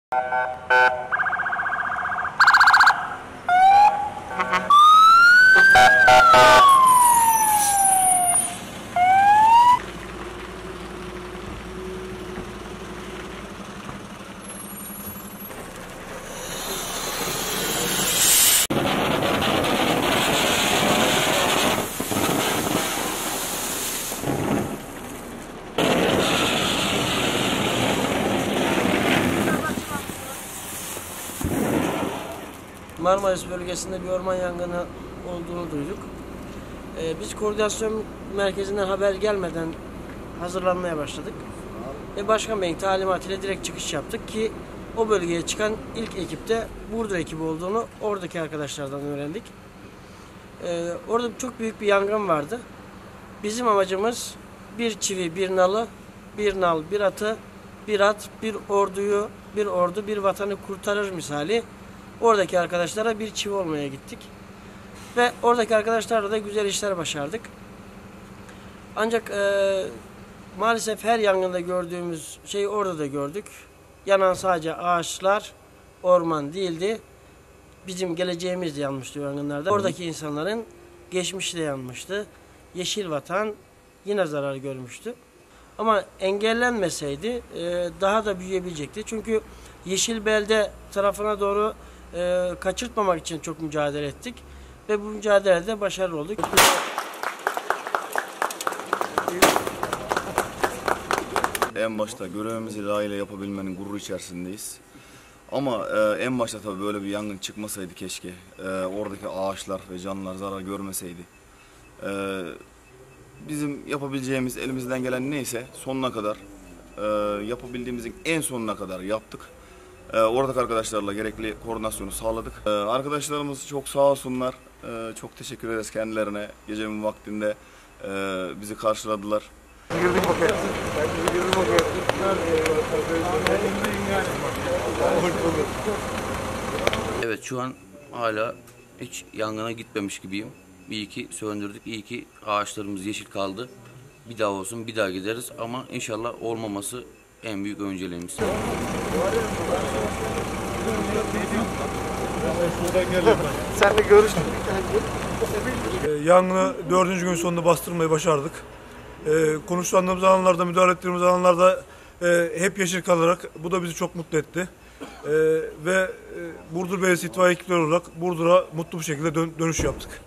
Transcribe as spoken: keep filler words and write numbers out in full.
Marmaris bölgesinde bir orman yangını olduğunu duyduk. Ee, biz koordinasyon merkezinden haber gelmeden hazırlanmaya başladık. Ve Başkan Bey'in talimatıyla direkt çıkış yaptık ki o bölgeye çıkan ilk ekipte Burdur ekibi olduğunu oradaki arkadaşlardan öğrendik. Ee, orada çok büyük bir yangın vardı. Bizim amacımız bir çivi, bir nalı, bir nal, bir atı, bir at, bir orduyu, bir ordu, bir vatanı kurtarır misali. Oradaki arkadaşlara bir çivi olmaya gittik. Ve oradaki arkadaşlarla da güzel işler başardık. Ancak e, maalesef her yangında gördüğümüz şeyi orada da gördük. Yanan sadece ağaçlar, orman değildi. Bizim geleceğimiz de yanmıştı yangınlarda. Oradaki insanların geçmişi de yanmıştı. Yeşil vatan yine zarar görmüştü. Ama engellenmeseydi e, daha da büyüyebilecekti. Çünkü Yeşilbelde tarafına doğru e, kaçırtmamak için çok mücadele ettik. Ve bu mücadelede başarılı olduk. En başta görevimizi layığıyla yapabilmenin gururu içerisindeyiz. Ama e, en başta tabii böyle bir yangın çıkmasaydı keşke. E, oradaki ağaçlar ve canlılar zarar görmeseydi. E, bizim yapabileceğimiz, elimizden gelen neyse sonuna kadar, e, yapabildiğimizin en sonuna kadar yaptık. E, oradaki arkadaşlarla gerekli koordinasyonu sağladık. E, arkadaşlarımız çok sağ olsunlar. E, çok teşekkür ederiz kendilerine. Gecenin vaktinde e, bizi karşıladılar. Evet, şu an hala hiç yangına gitmemiş gibiyim. İyi ki söndürdük, iyi ki ağaçlarımız yeşil kaldı. Bir daha olsun, bir daha gideriz ama inşallah olmaması en büyük önceliğimiz. Seninle görüştük. Yangını dördüncü gün sonunda bastırmayı başardık. Ee, konuşlandığımız alanlarda, müdahale ettiğimiz alanlarda e, hep yeşil kalarak bu da bizi çok mutlu etti. E, ve e, Burdur Belediyesi itfaiye ekipleri olarak Burdur'a mutlu bir şekilde dön dönüş yaptık.